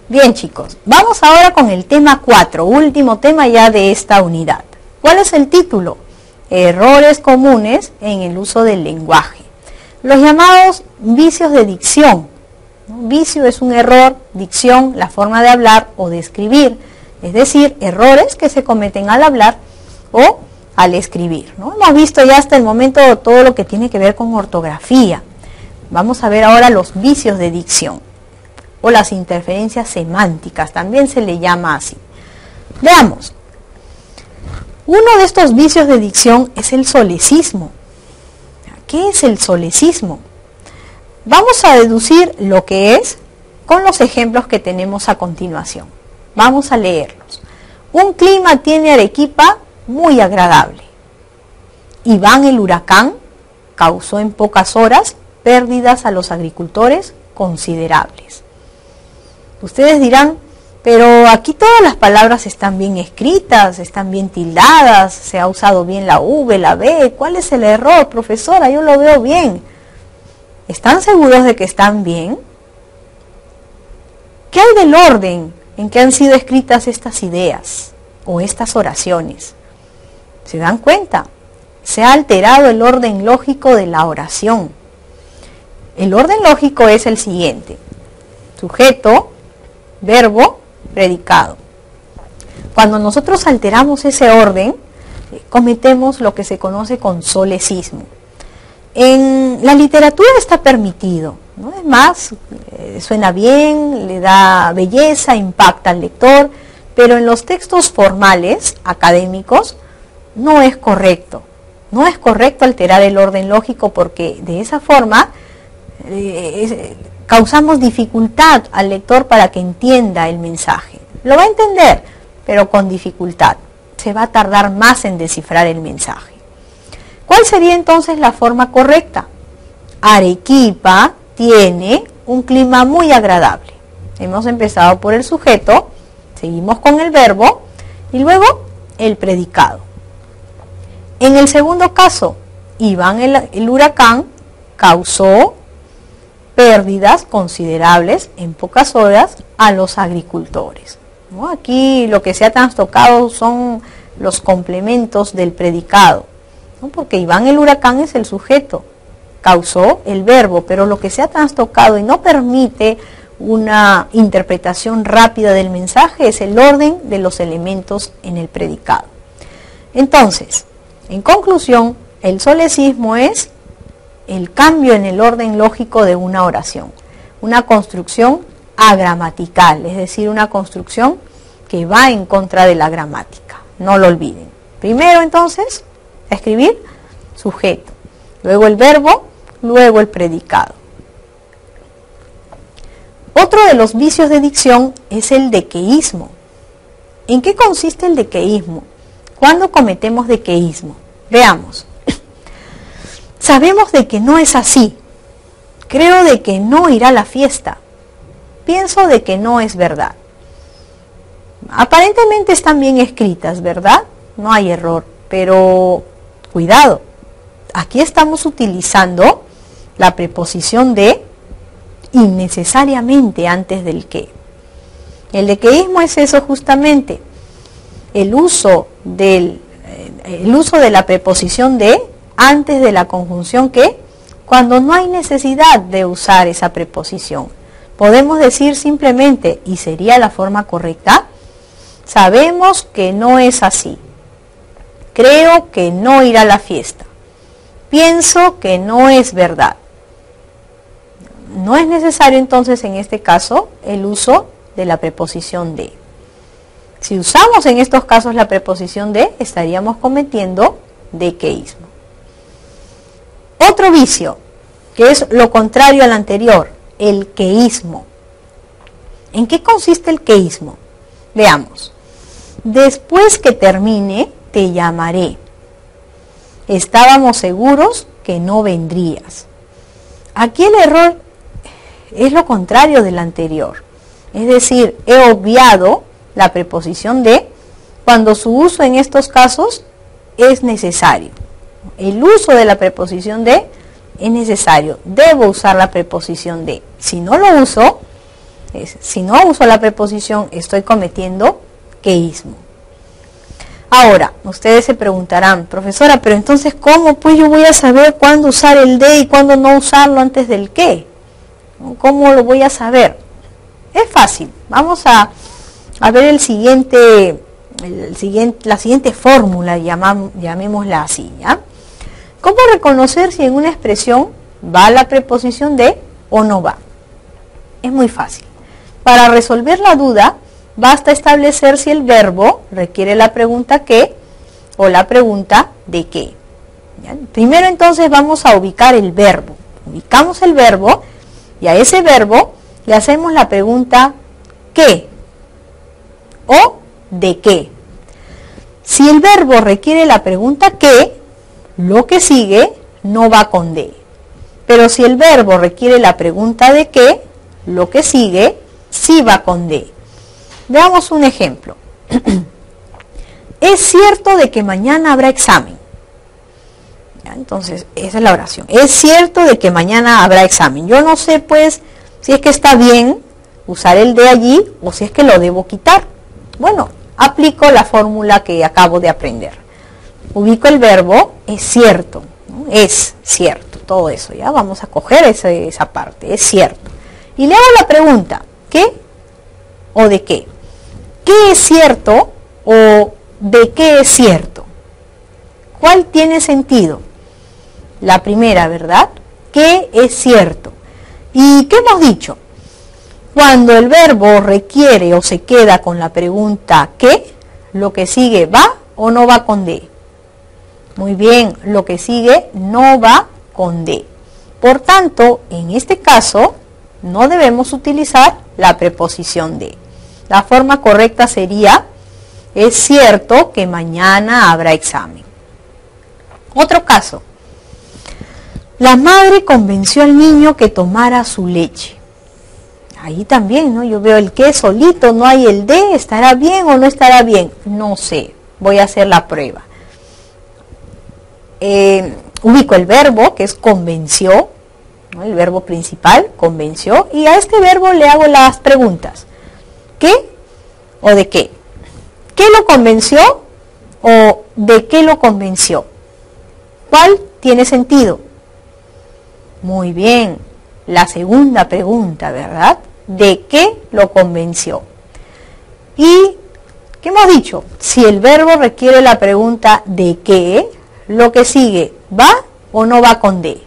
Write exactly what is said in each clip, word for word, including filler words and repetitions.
Bien, chicos, vamos ahora con el tema cuatro, último tema ya de esta unidad. ¿Cuál es el título? Errores comunes en el uso del lenguaje. Los llamados vicios de dicción. ¿no? Vicio es un error, dicción, la forma de hablar o de escribir. Es decir, errores que se cometen al hablar o al escribir. ¿no? Hemos visto ya hasta el momento todo lo que tiene que ver con ortografía. Vamos a ver ahora los vicios de dicción o las interferencias semánticas, también se le llama así. Veamos. Uno de estos vicios de dicción es el solecismo. ¿Qué es el solecismo? Vamos a deducir lo que es con los ejemplos que tenemos a continuación. Vamos a leerlos. Un clima tiene Arequipa muy agradable. Iván el huracán causó en pocas horas pérdidas a los agricultores considerables. Ustedes dirán, pero aquí todas las palabras están bien escritas, están bien tildadas, se ha usado bien la V, la B. ¿Cuál es el error, profesora? Yo lo veo bien. ¿Están seguros de que están bien? ¿Qué hay del orden en que han sido escritas estas ideas o estas oraciones? ¿Se dan cuenta? Se ha alterado el orden lógico de la oración. El orden lógico es el siguiente: sujeto, verbo, predicado. Cuando nosotros alteramos ese orden, cometemos lo que se conoce con solecismo. En la literatura está permitido, ¿no? Es más, eh, suena bien, le da belleza, impacta al lector, pero en los textos formales, académicos, no es correcto. No es correcto alterar el orden lógico porque de esa forma eh, es, causamos dificultad al lector para que entienda el mensaje. Lo va a entender, pero con dificultad. Se va a tardar más en descifrar el mensaje. ¿Cuál sería entonces la forma correcta? Arequipa tiene un clima muy agradable. Hemos empezado por el sujeto, seguimos con el verbo y luego el predicado. En el segundo caso, Iván el, el huracán causó pérdidas considerables en pocas horas a los agricultores. ¿no? Aquí lo que se ha trastocado son los complementos del predicado, ¿no? porque Iván el huracán es el sujeto, causó el verbo, pero lo que se ha trastocado y no permite una interpretación rápida del mensaje es el orden de los elementos en el predicado. Entonces, en conclusión, el solecismo es el cambio en el orden lógico de una oración, una construcción agramatical, es decir, una construcción que va en contra de la gramática, no lo olviden. Primero entonces, escribir sujeto, luego el verbo, luego el predicado. Otro de los vicios de dicción es el dequeísmo. ¿En qué consiste el dequeísmo? ¿Cuándo cometemos dequeísmo? Veamos. Sabemos de que no es así. Creo de que no irá a la fiesta. Pienso de que no es verdad. Aparentemente están bien escritas, ¿verdad? No hay error, pero cuidado. Aquí estamos utilizando la preposición de innecesariamente antes del que. El dequeísmo es eso justamente. El uso del el uso de la preposición de antes de la conjunción que, cuando no hay necesidad de usar esa preposición. Podemos decir simplemente, y sería la forma correcta, sabemos que no es así. Creo que no irá a la fiesta. Pienso que no es verdad. No es necesario entonces en este caso el uso de la preposición de. Si usamos en estos casos la preposición de, estaríamos cometiendo dequeísmo. Otro vicio, que es lo contrario al anterior, el queísmo. ¿En qué consiste el queísmo? Veamos. Después que termine, te llamaré. Estábamos seguros que no vendrías. Aquí el error es lo contrario del anterior. Es decir, he obviado la preposición de cuando su uso en estos casos es necesario. El uso de la preposición de es necesario. Debo usar la preposición de. Si no lo uso, Es, si no uso la preposición, estoy cometiendo queísmo. Ahora, ustedes se preguntarán, profesora, pero entonces, ¿cómo pues yo voy a saber cuándo usar el de y cuándo no usarlo antes del qué? ¿Cómo lo voy a saber? Es fácil. Vamos a, a ver el siguiente, el siguiente, la siguiente fórmula, llamam, llamémosla así, ¿ya? ¿Cómo reconocer si en una expresión va la preposición de o no va? Es muy fácil. Para resolver la duda, basta establecer si el verbo requiere la pregunta qué o la pregunta de qué. ¿Ya? Primero entonces vamos a ubicar el verbo. Ubicamos el verbo y a ese verbo le hacemos la pregunta ¿qué? O ¿de qué? Si el verbo requiere la pregunta ¿qué?, lo que sigue no va con de. Pero si el verbo requiere la pregunta de qué, lo que sigue sí va con de. Veamos un ejemplo. Es cierto de que mañana habrá examen. ¿Ya? Entonces, esa es la oración. Es cierto de que mañana habrá examen. Yo no sé, pues, si es que está bien usar el de allí o si es que lo debo quitar. Bueno, aplico la fórmula que acabo de aprender. Ubico el verbo es cierto, ¿no? Es cierto, todo eso, ya vamos a coger esa, esa parte, es cierto. Y le hago la pregunta, ¿qué o de qué? ¿Qué es cierto o de qué es cierto? ¿Cuál tiene sentido? La primera, ¿verdad? ¿Qué es cierto? ¿Y qué hemos dicho? Cuando el verbo requiere o se queda con la pregunta ¿qué?, lo que sigue va o no va con de. Muy bien, lo que sigue no va con de. Por tanto, en este caso, no debemos utilizar la preposición de. La forma correcta sería, es cierto que mañana habrá examen. Otro caso. La madre convenció al niño que tomara su leche. Ahí también, ¿no? Yo veo el que solito, no hay el de, ¿estará bien o no estará bien? No sé, voy a hacer la prueba. Eh, ubico el verbo, que es convenció, ¿no? El verbo principal, convenció, y a este verbo le hago las preguntas. ¿Qué o de qué? ¿Qué lo convenció o de qué lo convenció? ¿Cuál tiene sentido? Muy bien, la segunda pregunta, ¿verdad? ¿De qué lo convenció? Y, ¿qué hemos dicho? Si el verbo requiere la pregunta ¿de qué?, lo que sigue, ¿va o no va con de?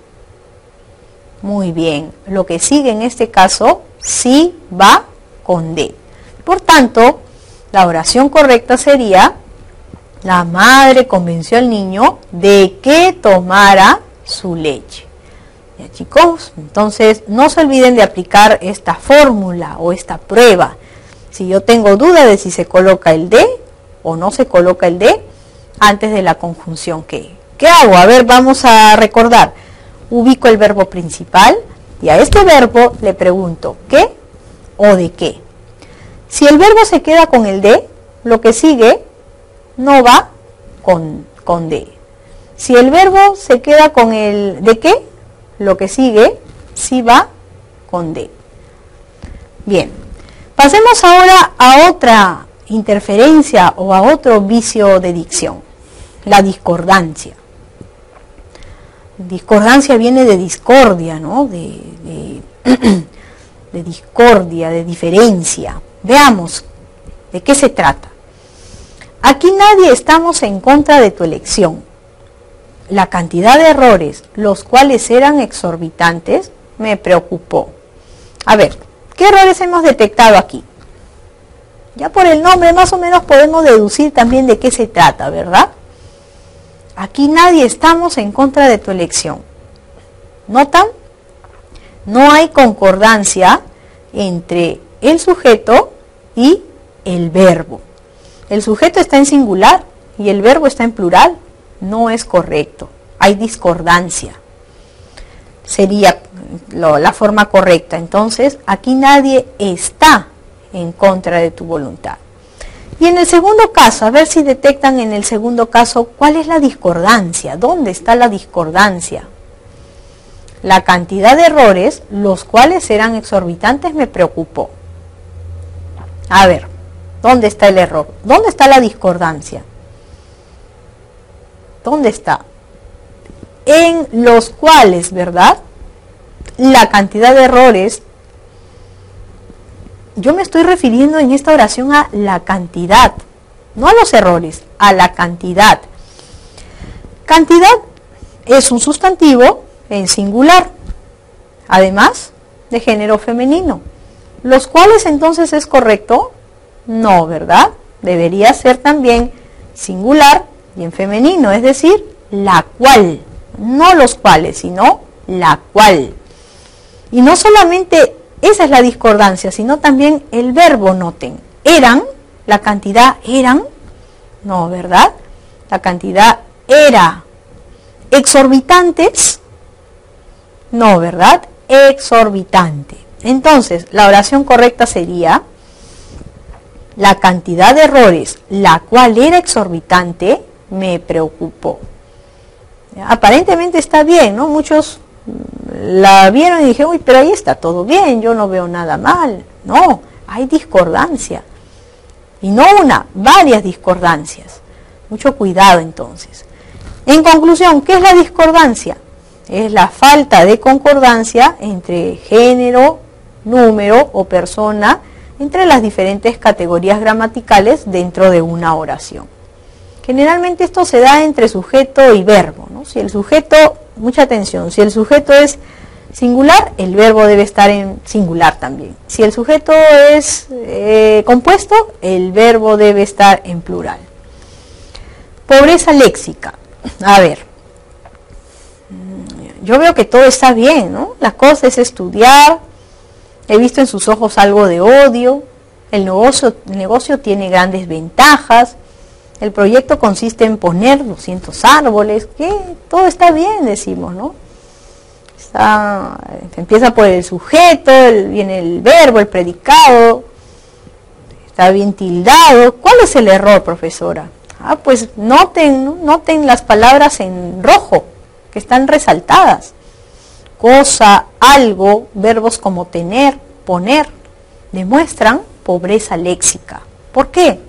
Muy bien, lo que sigue en este caso, sí va con de. Por tanto, la oración correcta sería, la madre convenció al niño de que tomara su leche. Ya, chicos, entonces no se olviden de aplicar esta fórmula o esta prueba. Si yo tengo duda de si se coloca el de o no se coloca el de, antes de la conjunción que. ¿Qué hago? A ver, vamos a recordar. Ubico el verbo principal y a este verbo le pregunto ¿qué o de qué? Si el verbo se queda con el de, lo que sigue no va con, con de. Si el verbo se queda con el de qué, lo que sigue sí va con de. Bien, pasemos ahora a otra interferencia o a otro vicio de dicción, la discordancia. Discordancia viene de discordia, ¿no? De, de, de discordia, de diferencia. Veamos de qué se trata. Aquí nadie estamos en contra de tu elección. La cantidad de errores, los cuales eran exorbitantes, me preocupó. A ver, ¿qué errores hemos detectado aquí? Ya por el nombre más o menos podemos deducir también de qué se trata, ¿verdad? Aquí nadie estamos en contra de tu elección. ¿Notan? No hay concordancia entre el sujeto y el verbo. El sujeto está en singular y el verbo está en plural. No es correcto. Hay discordancia. Sería lo, la forma correcta. Entonces, aquí nadie está en contra de tu voluntad. Y en el segundo caso, a ver si detectan en el segundo caso cuál es la discordancia, dónde está la discordancia. La cantidad de errores, los cuales eran exorbitantes, me preocupó. A ver, ¿dónde está el error? ¿Dónde está la discordancia? ¿Dónde está? En los cuales, ¿verdad? La cantidad de errores, yo me estoy refiriendo en esta oración a la cantidad, no a los errores, a la cantidad. Cantidad es un sustantivo en singular, además de género femenino. ¿Los cuales entonces es correcto? No, ¿verdad? Debería ser también singular y en femenino, es decir, la cual. No los cuales, sino la cual. Y no solamente esa es la discordancia, sino también el verbo, noten. Eran, la cantidad eran, no, ¿verdad? La cantidad era. Exorbitantes, no, ¿verdad? Exorbitante. Entonces, la oración correcta sería: la cantidad de errores, la cual era exorbitante, me preocupó. Aparentemente está bien, ¿no? Muchos la vieron y dijeron, uy, pero ahí está todo bien, yo no veo nada mal. No, hay discordancia. Y no una, varias discordancias. Mucho cuidado entonces. En conclusión, ¿qué es la discordancia? Es la falta de concordancia entre género, número o persona, entre las diferentes categorías gramaticales dentro de una oración. Generalmente esto se da entre sujeto y verbo, ¿no? Si el sujeto, mucha atención, si el sujeto es singular, el verbo debe estar en singular también. Si el sujeto es eh, compuesto, el verbo debe estar en plural. Pobreza léxica. A ver, yo veo que todo está bien, ¿no? La cosa es estudiar, he visto en sus ojos algo de odio, el negocio, el negocio tiene grandes ventajas, el proyecto consiste en poner doscientos árboles, que todo está bien, decimos, ¿no? Está, empieza por el sujeto, el, viene el verbo, el predicado, está bien tildado. ¿Cuál es el error, profesora? Ah, pues noten, ¿no? Noten las palabras en rojo, que están resaltadas. Cosa, algo, verbos como tener, poner, demuestran pobreza léxica. ¿Por qué?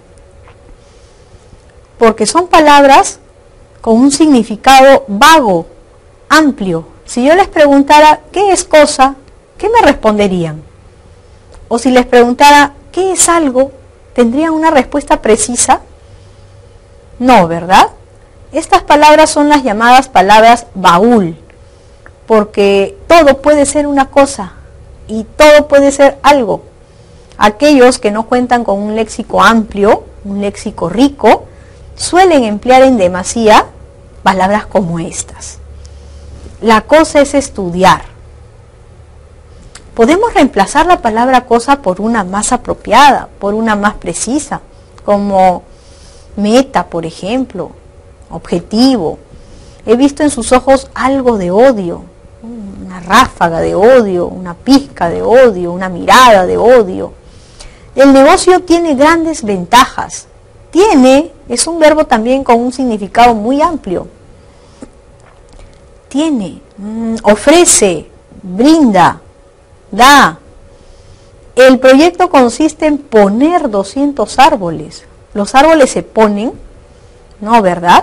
Porque son palabras con un significado vago, amplio. Si yo les preguntara, ¿qué es cosa?, ¿qué me responderían? O si les preguntara, ¿qué es algo?, ¿tendrían una respuesta precisa? No, ¿verdad? Estas palabras son las llamadas palabras baúl, porque todo puede ser una cosa y todo puede ser algo. Aquellos que no cuentan con un léxico amplio, un léxico rico, suelen emplear en demasía palabras como estas. La cosa es estudiar. Podemos reemplazar la palabra cosa por una más apropiada, por una más precisa, como meta, por ejemplo, objetivo. He visto en sus ojos algo de odio, una ráfaga de odio, una pizca de odio, una mirada de odio. El negocio tiene grandes ventajas. Tiene es un verbo también con un significado muy amplio. Tiene, mmm, ofrece, brinda, da. El proyecto consiste en poner doscientos árboles. Los árboles se ponen, ¿no, verdad?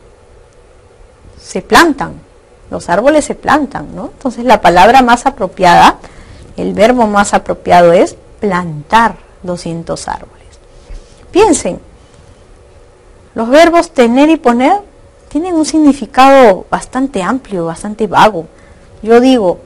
Se plantan. Los árboles se plantan, ¿no? Entonces la palabra más apropiada, el verbo más apropiado es plantar doscientos árboles. Piensen, los verbos tener y poner tienen un significado bastante amplio, bastante vago. Yo digo,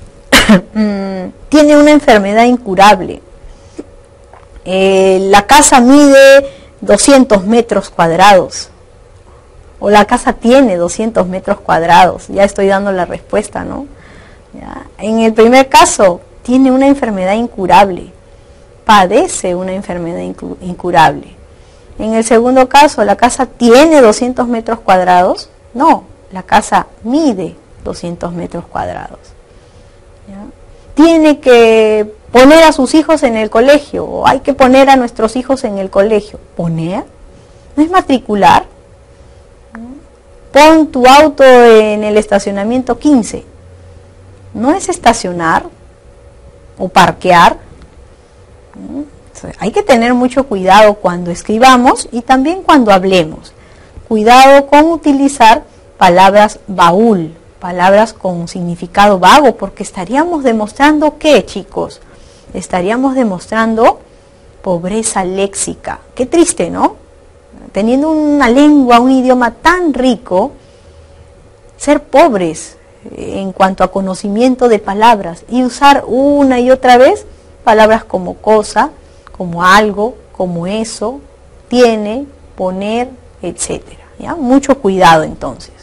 tiene una enfermedad incurable. Eh, la casa mide doscientos metros cuadrados. O la casa tiene doscientos metros cuadrados. Ya estoy dando la respuesta, ¿no? ¿Ya? En el primer caso, tiene una enfermedad incurable. Padece una enfermedad incurable. En el segundo caso, ¿la casa tiene doscientos metros cuadrados? No, la casa mide doscientos metros cuadrados. ¿Ya? Tiene que poner a sus hijos en el colegio, o hay que poner a nuestros hijos en el colegio. ¿Poner? ¿No es matricular? Pon tu auto en el estacionamiento quince. ¿No es estacionar o parquear? Entonces, hay que tener mucho cuidado cuando escribamos y también cuando hablemos. Cuidado con utilizar palabras baúl, palabras con significado vago, porque estaríamos demostrando ¿qué, chicos? Estaríamos demostrando pobreza léxica. Qué triste, ¿no? Teniendo una lengua, un idioma tan rico, ser pobres en cuanto a conocimiento de palabras y usar una y otra vez palabras como cosa, como algo, como eso, tiene, poner, etcétera. ¿Ya? Mucho cuidado entonces.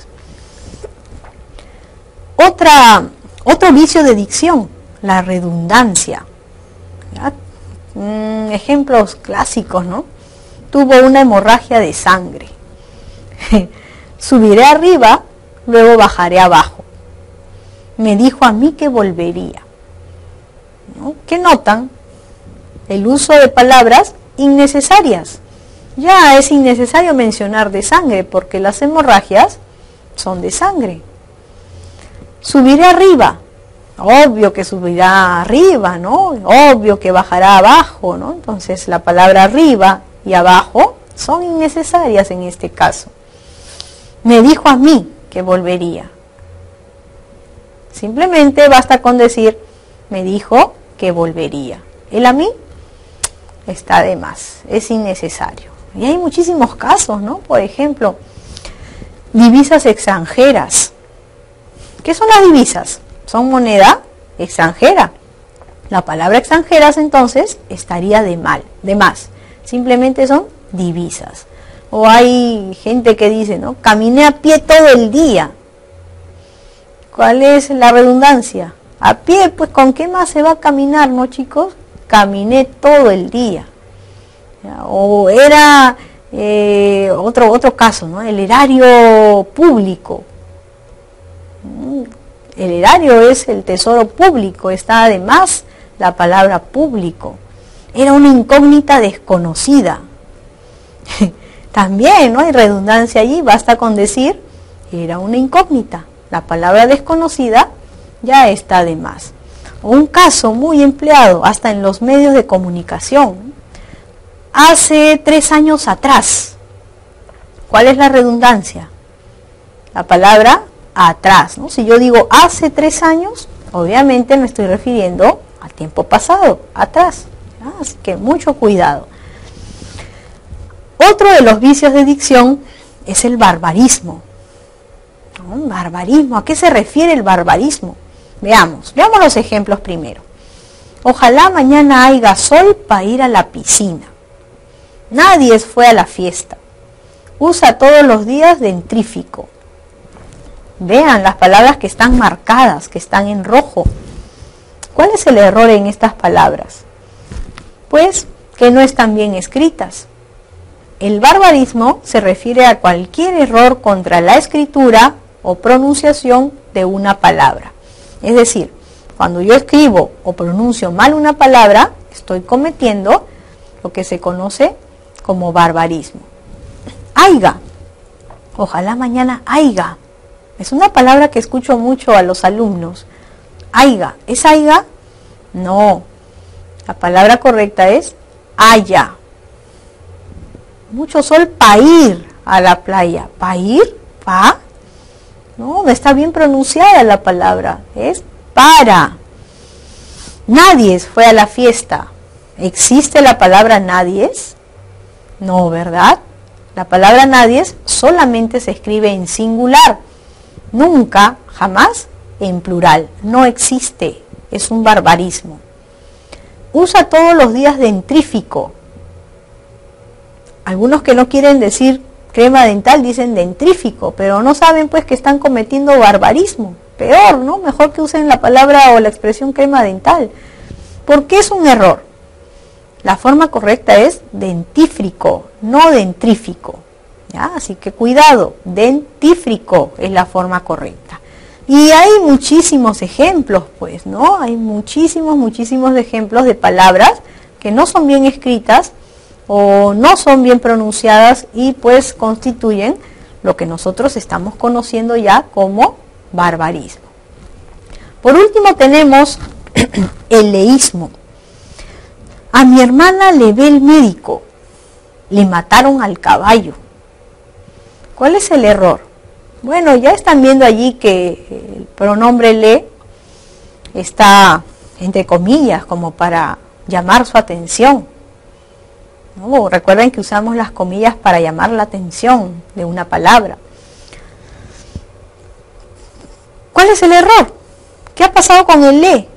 Otra, otro vicio de dicción, la redundancia. ¿Ya? Mm, ejemplos clásicos, ¿no? Tuvo una hemorragia de sangre. Subiré arriba, luego bajaré abajo. Me dijo a mí que volvería. ¿No? ¿Qué notan? El uso de palabras innecesarias. Ya es innecesario mencionar de sangre porque las hemorragias son de sangre. Subiré arriba. Obvio que subirá arriba, ¿no? Obvio que bajará abajo, ¿no? Entonces la palabra arriba y abajo son innecesarias en este caso. Me dijo a mí que volvería. Simplemente basta con decir, me dijo que volvería. El a mí está de más, es innecesario. Y hay muchísimos casos, ¿no? Por ejemplo, divisas extranjeras. ¿Qué son las divisas? Son moneda extranjera. La palabra extranjeras entonces estaría de mal, de más. Simplemente son divisas. O hay gente que dice, ¿no? Caminé a pie todo el día. ¿Cuál es la redundancia? A pie, pues ¿con qué más se va a caminar, no, chicos? Caminé todo el día. ¿Ya? O era eh, otro, otro caso, ¿no? El erario público. El erario es el tesoro público, está además la palabra público. Era una incógnita desconocida. También no hay redundancia allí, basta con decir, era una incógnita. La palabra desconocida ya está de más. Un caso muy empleado hasta en los medios de comunicación. Hace tres años atrás, ¿cuál es la redundancia? La palabra atrás, ¿no? Si yo digo hace tres años, obviamente me estoy refiriendo al tiempo pasado, atrás. ¿Ya? Así que mucho cuidado. Otro de los vicios de dicción es el barbarismo. ¿No? Barbarismo, ¿a qué se refiere el barbarismo? Veamos, veamos los ejemplos primero. Ojalá mañana haya sol para ir a la piscina. Nadie fue a la fiesta. Usa todos los días dentrífico. Vean las palabras que están marcadas, que están en rojo. ¿Cuál es el error en estas palabras? Pues que no están bien escritas. El barbarismo se refiere a cualquier error contra la escritura o pronunciación de una palabra. Es decir, cuando yo escribo o pronuncio mal una palabra, estoy cometiendo lo que se conoce como barbarismo. Aiga. Ojalá mañana aiga. Es una palabra que escucho mucho a los alumnos. Aiga. ¿Es aiga? No. La palabra correcta es haya. Mucho sol para ir a la playa. ¿Pa ir? ¿Pa? No, no está bien pronunciada la palabra. Es para. Nadie fue a la fiesta. ¿Existe la palabra nadie? No, ¿verdad? La palabra nadie solamente se escribe en singular. Nunca, jamás, en plural. No existe. Es un barbarismo. Usa todos los días dentrífico. Algunos que no quieren decir crema dental dicen dentrífico, pero no saben pues que están cometiendo barbarismo. Peor, ¿no? Mejor que usen la palabra o la expresión crema dental. ¿Por qué es un error? La forma correcta es dentífrico, no dentrífico. ¿Ya? Así que cuidado, dentífrico es la forma correcta. Y hay muchísimos ejemplos, pues, ¿no? Hay muchísimos, muchísimos ejemplos de palabras que no son bien escritas o no son bien pronunciadas y pues constituyen lo que nosotros estamos conociendo ya como barbarismo. Por último tenemos el leísmo. A mi hermana le ve el médico, le mataron al caballo. ¿Cuál es el error? Bueno, ya están viendo allí que el pronombre le está entre comillas como para llamar su atención, ¿no? Recuerden que usamos las comillas para llamar la atención de una palabra. ¿Cuál es el error? ¿Qué ha pasado con el le?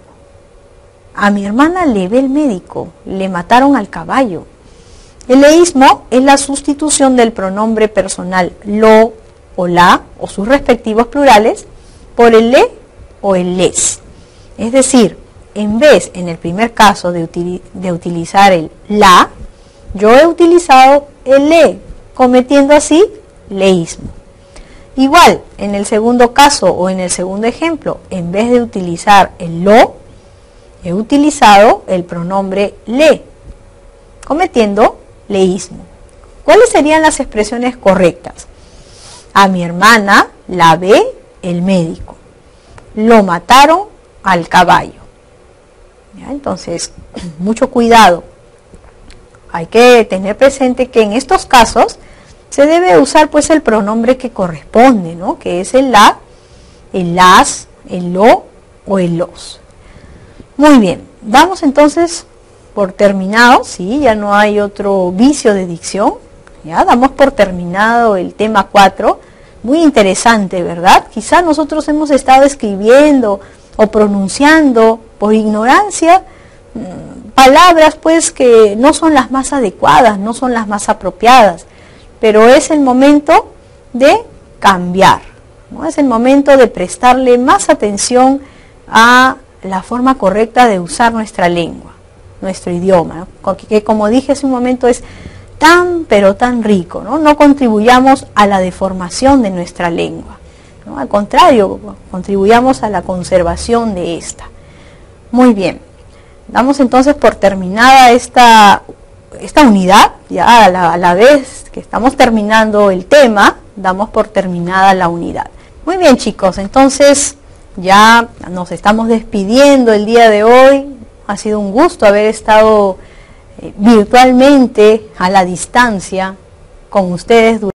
A mi hermana le ve el médico, le mataron al caballo. El leísmo es la sustitución del pronombre personal lo o la o sus respectivos plurales por el le o el les. Es decir, en vez, en el primer caso, de, util de utilizar el la, yo he utilizado el le, cometiendo así leísmo. Igual, en el segundo caso o en el segundo ejemplo, en vez de utilizar el lo, he utilizado el pronombre le, cometiendo leísmo. ¿Cuáles serían las expresiones correctas? A mi hermana la ve el médico. Lo mataron al caballo. ¿Ya? Entonces, mucho cuidado. Hay que tener presente que en estos casos se debe usar pues el pronombre que corresponde, ¿no? Que es el la, el las, el lo o el los. Muy bien, damos entonces por terminado, sí, ya no hay otro vicio de dicción, ya damos por terminado el tema cuatro, muy interesante, ¿verdad? Quizá nosotros hemos estado escribiendo o pronunciando por ignorancia palabras pues que no son las más adecuadas, no son las más apropiadas, pero es el momento de cambiar, ¿no? Es el momento de prestarle más atención a la forma correcta de usar nuestra lengua, nuestro idioma, ¿no? Que como dije hace un momento es tan pero tan rico, ¿no? No contribuyamos a la deformación de nuestra lengua, ¿no? Al contrario, contribuyamos a la conservación de esta. Muy bien, damos entonces por terminada esta, esta unidad, ya a la, a la vez que estamos terminando el tema, damos por terminada la unidad. Muy bien chicos, entonces ya nos estamos despidiendo el día de hoy. Ha sido un gusto haber estado eh, virtualmente a la distancia con ustedes.